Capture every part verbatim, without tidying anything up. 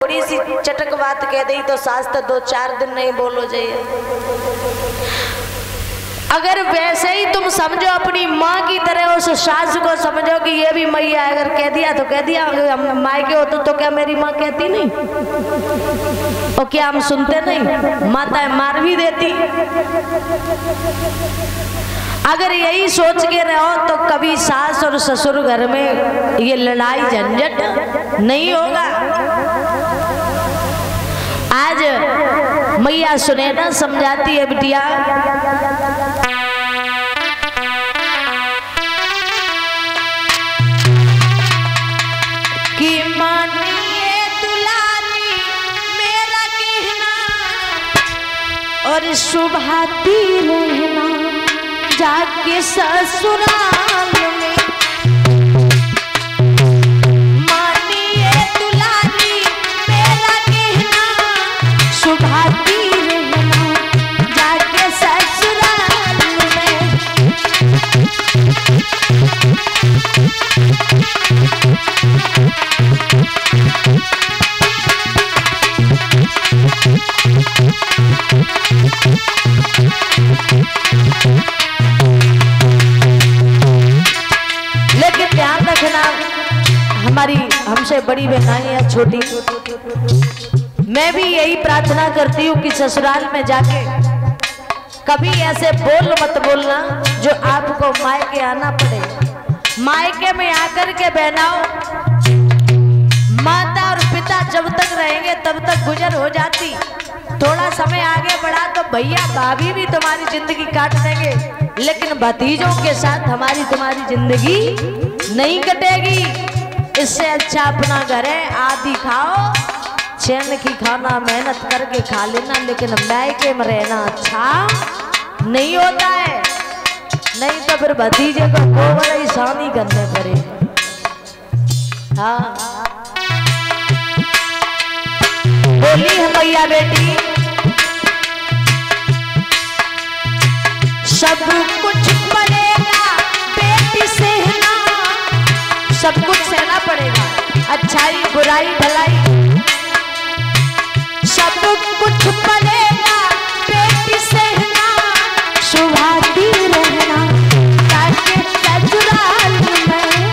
थोड़ी सी चटक बात कह दी तो सास तो दो चार दिन नहीं बोलो जाइए। अगर वैसे ही तुम समझो अपनी माँ की तरह उस सास को समझो कि ये भी मैया, अगर कह दिया तो कह दिया, हम माँ के होते तो क्या मेरी माँ कहती नहीं? और क्या हम सुनते नहीं? माताएं मार भी देती। अगर यही सोच के रहो तो कभी सास और ससुर घर में ये लड़ाई झंझट नहीं होगा। आज मैया सुनैना समझाती है बिटिया, कि मानिए दुलारी मेरा कहना और सुभाती रहना जाके ससुराल में। मानिए दुलारी मेरा कहना सुभाती रहना जाके ससुराल में। लेकिन ध्यान रखना, हमारी हमसे बड़ी बहनाई या छोटी, मैं भी यही प्रार्थना करती हूँ कि ससुराल में जाके कभी ऐसे बोल मत बोलना जो आपको मायके आना पड़े। मायके में आकर के बहनाओ, माता और पिता जब तक रहेंगे तब तक गुजर हो जाती। थोड़ा समय आगे बढ़ा तो भैया भाभी भी तुम्हारी जिंदगी काट देंगे, लेकिन भतीजों के साथ हमारी तुम्हारी जिंदगी नहीं कटेगी। इससे अच्छा अपना घर है, आदि खाओ, चैन की खाना मेहनत करके खा लेना, लेकिन मायके में रहना अच्छा नहीं होता है। नहीं तो फिर भतीजे को बड़ी शानी करने पड़े। हाँ बोली है मैया बेटी, सब कुछ पड़ेगा बेटी सहना, सब कुछ सहना पड़ेगा, अच्छाई बुराई भलाई सब कुछ पड़ेगा बेटी सहना सुभाती रहना ताकि ससुराल में।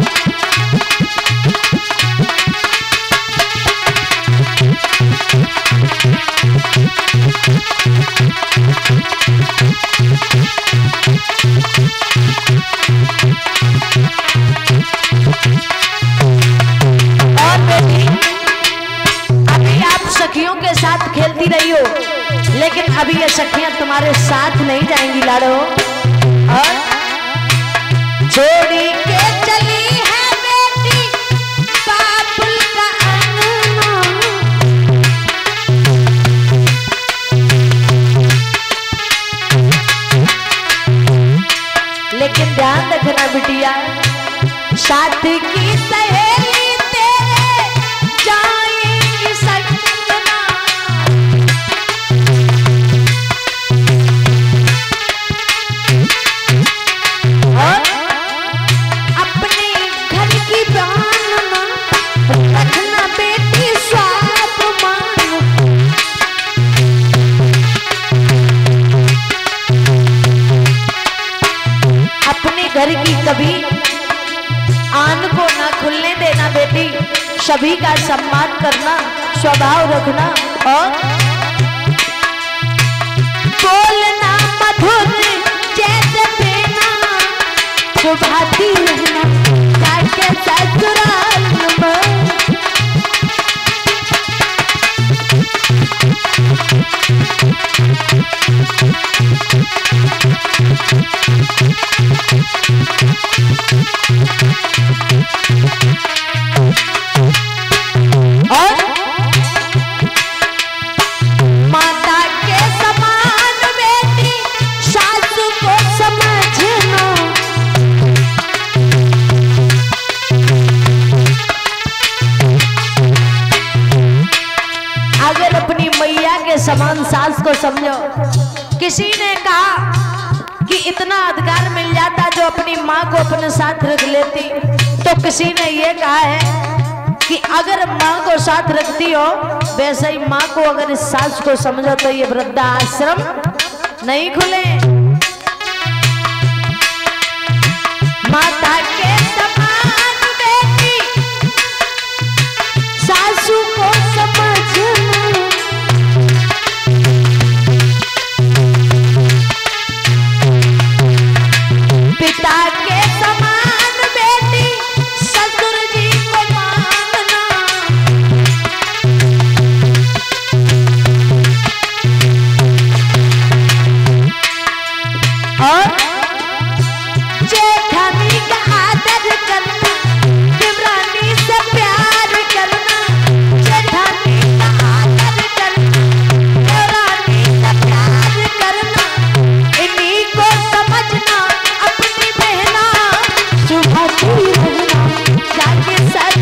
और बेटी, अभी आप सखियों के साथ खेलती रही हो, लेकिन अभी ये सखियां तुम्हारे साथ नहीं जाएंगी लाडो। और छोड़ी के चली है बेटी बाबुल का अंगना, लेकिन ध्यान रखना बिटिया, साथ की सहेली तेरे जाएंगी सजना। और अपने घर की बानना रखना बेटी स्वाभिमान। अपने घर की कभी आन को ना खुलने देना बेटी, सभी का सम्मान करना, स्वभाव रखना और बोलना मधुर जैसे देना सुभाती रहना जाके ससुराल में। और माता के समान बेटी सासू को समझना। अगर अपनी मैया के समान सास को समझो। किसी ने कहा कि इतना अधिकार मिल जाता जो अपनी माँ को अपने साथ रख लेती, तो किसी ने ये कहा है कि अगर माँ को साथ रखती हो वैसे ही माँ को अगर इस सास को समझो तो ये वृद्धाश्रम नहीं खुले। माता के समान बेटी सासू को समझना, पिता के समान बेटी ससुर जी को मानना। और जेठानी का आदर करना, देवरानी से प्यार करना, जेठानी का आदर करना, देवरानी से प्यार करना, इन्हीं को समझना अपनी बहना, सुभाती रहना जाके सच।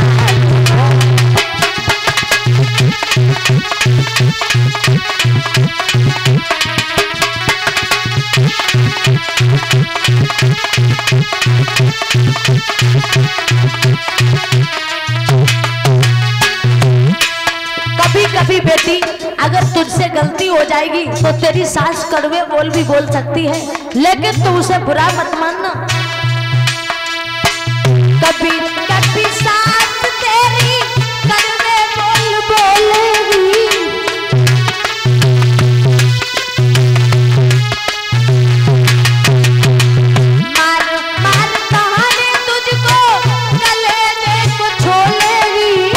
कभी कभी बेटी अगर तुझसे गलती हो जाएगी तो तेरी सास कड़वे बोल भी बोल सकती है, लेकिन तू उसे बुरा मत मानना। कभी कभी सास तेरी कड़वे बोल बोलेगी, मार मार कहानी तुझको कलेजे को छोड़ेगी।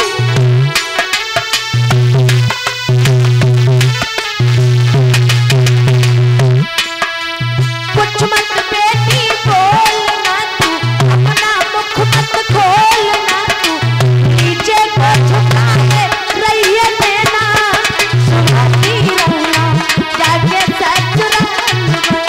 कुछ मत बेटी बोलना तू, अपना मुख मत खोलना तू, नीचे को झुकाए रहिए देना, सुभाती रहना जाके ससुराल में।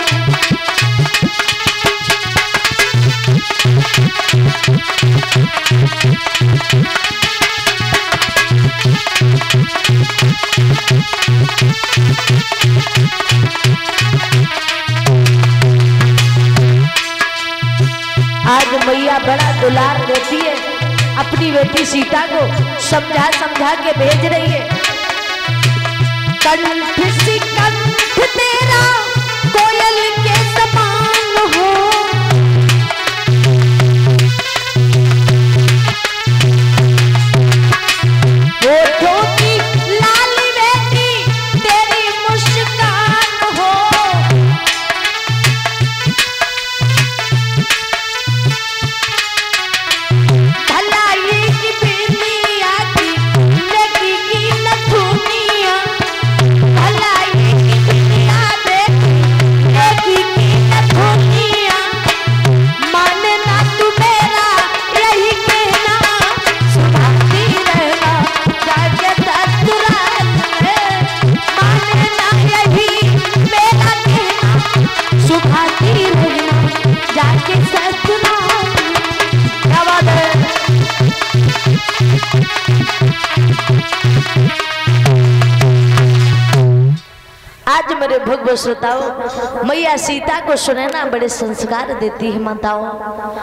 आज मैया बड़ा दुलार देती है, अपनी बेटी सीता को समझा समझा के भेज रही है। कंठ सी कंठ तेरा कोयल के समान हो, होठों की लाली बेटी तेरी मुस्कान हो, भलाई की बिंदिया की लगी की नथुनिया, भलाई की बिंदिया बेटी लगी की नथुनिया, मानना तू मेरा यही कहना, सुभाती रहना जाके ससुराल में, मानना यही मेरा कहना, सुभाती रहना जाके ससुराल में। क्या बात है। आज मेरे भक्त श्रोताओं, मैया सीता को सुनैना बड़े संस्कार देती है माताओं।